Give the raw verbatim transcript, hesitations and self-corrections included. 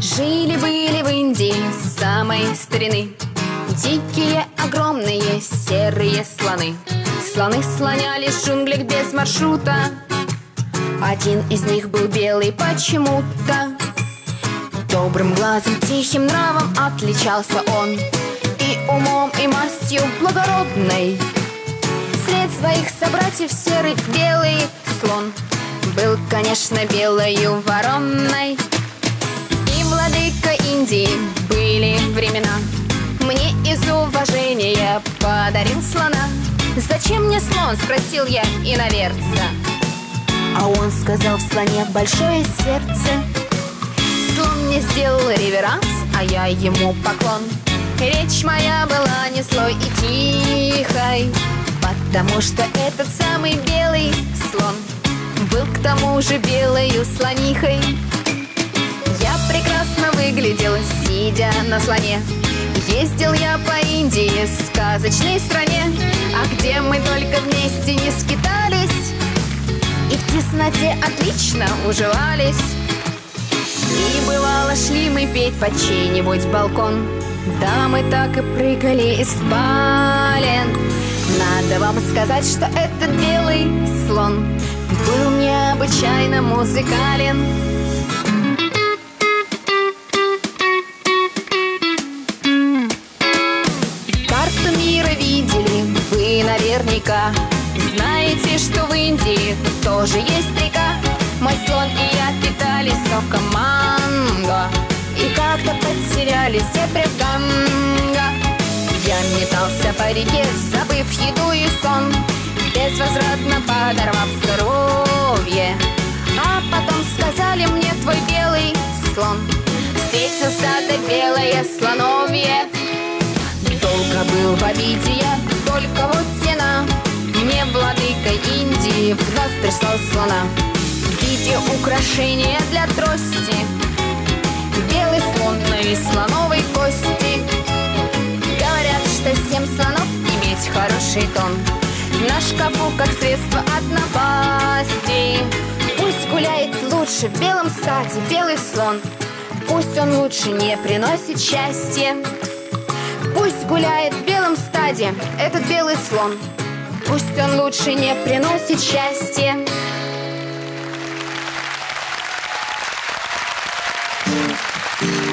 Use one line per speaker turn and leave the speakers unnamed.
Жили-были в Индии с самой старины дикие, огромные, серые слоны. Слоны слонялись в джунглях без маршрута. Один из них был белый почему-то. Добрым глазом, тихим нравом отличался он, и умом, и мастью благородной. Сред своих собратьев серый белый слон был, конечно, белою вороной. И владыка Индии были времена, мне из уважения подарил слона. «Зачем мне слон?» — спросил я иноверца. А он сказал: в слоне большое сердце. Слон мне сделал реверанс, а я ему поклон. Речь моя была не злой и тихой, потому что этот самый белый слон был к тому же белою слонихой. Я прекрасно выглядел, сидя на слоне. Ездил я по Индии, сказочной стране, а где мы только вместе не скитались и в тесноте отлично уживались. И бывало шли мы петь под чей-нибудь балкон, да мы так и прыгали из спален. Надо вам сказать, что этот белый слон был необычайно музыкален. Карту мира видели вы наверняка. Знаете, что в Индии тоже есть река. Мой слон и я питались соком манго, и как-то потерялись все прям Ганга. Я метался по реке, забыв еду и сон, безвозвратно подорвав здоровье. А потом сказали мне: твой белый слон встретился, да белое слоновье. Долго был в обиде я, только вот цена. Мне владыка Индии вновь прислал слона в виде украшения для трости. Белый слон из слоновой кости. Говорят, что семь слонов иметь хороший тон, на шкафу как средство от напасти. Пусть гуляет лучше в белом стаде белый слон, пусть он лучше не приносит счастья. Пусть гуляет в белом стаде этот белый слон, пусть он лучше не приносит счастья.
Thank you.